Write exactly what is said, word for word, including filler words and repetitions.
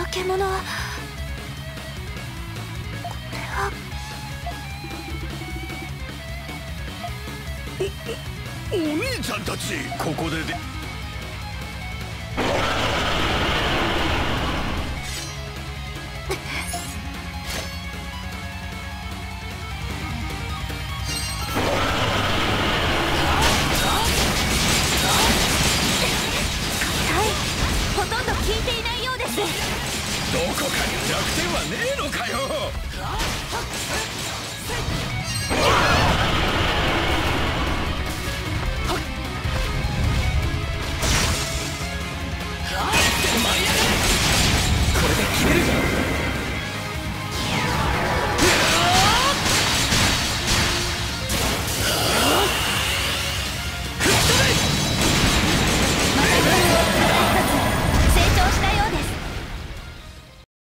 け物はこれは。 おお兄ちゃんたち、ここででほとんど効いていないようです。 どこかに弱点はねえのかよ。これで決める。